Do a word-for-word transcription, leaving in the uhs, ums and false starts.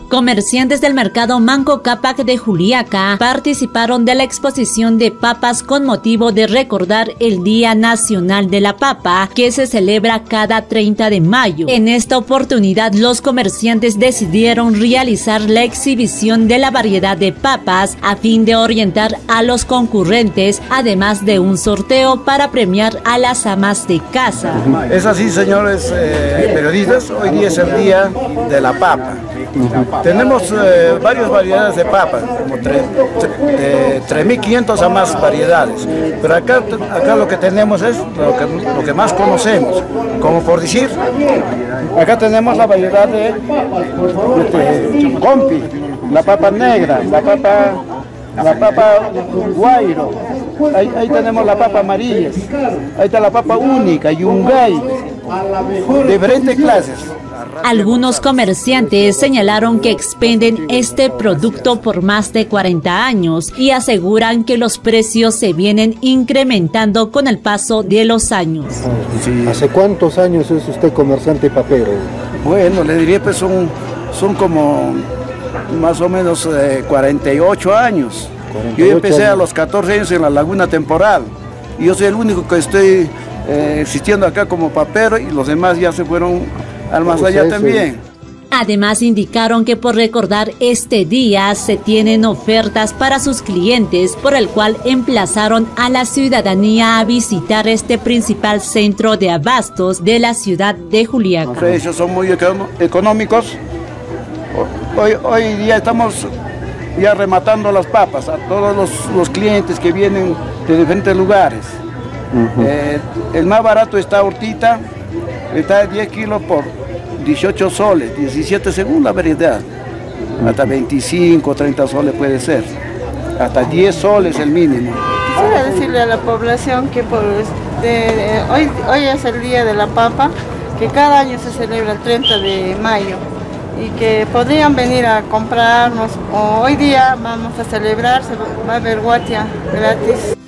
Comerciantes del mercado Manco Cápac de Juliaca participaron de la exposición de papas con motivo de recordar el Día Nacional de la Papa, que se celebra cada treinta de mayo. En esta oportunidad, los comerciantes decidieron realizar la exhibición de la variedad de papas a fin de orientar a los concurrentes, además de un sorteo para premiar a las amas de casa. Es así, señores eh, periodistas, hoy día es el Día de la Papa. Tenemos eh, varias variedades de papas, como tres mil quinientas a más variedades, pero acá, acá lo que tenemos es lo que, lo que más conocemos, como por decir, acá tenemos la variedad de, de compi, la papa negra, la papa, la papa guairo, ahí, ahí tenemos la papa amarilla, ahí está la papa única, yungay, diferentes clases. Algunos comerciantes señalaron que expenden este producto por más de cuarenta años y aseguran que los precios se vienen incrementando con el paso de los años. Sí. ¿Hace cuántos años es usted comerciante papero? Bueno, le diría pues son, son como más o menos eh, cuarenta y ocho años. cuarenta y ocho Yo empecé años. a los catorce años en la Laguna Temporal. Y yo soy el único que estoy eh, existiendo acá como papero y los demás ya se fueron al más allá también. Además indicaron que por recordar este día se tienen ofertas para sus clientes, por el cual emplazaron a la ciudadanía a visitar este principal centro de abastos de la ciudad de Juliaca. Los precios son muy económicos. Hoy, hoy día estamos ya rematando las papas a todos los, los clientes que vienen de diferentes lugares. Uh-huh. eh, el más barato está ahorita, está de diez kilos por dieciocho soles, diecisiete según la variedad, hasta veinticinco, treinta soles puede ser, hasta diez soles el mínimo. Quisiera decirle a la población que por este, hoy, hoy es el Día de la Papa, que cada año se celebra el treinta de mayo y que podrían venir a comprarnos, o hoy día vamos a celebrar, va a haber guatia gratis.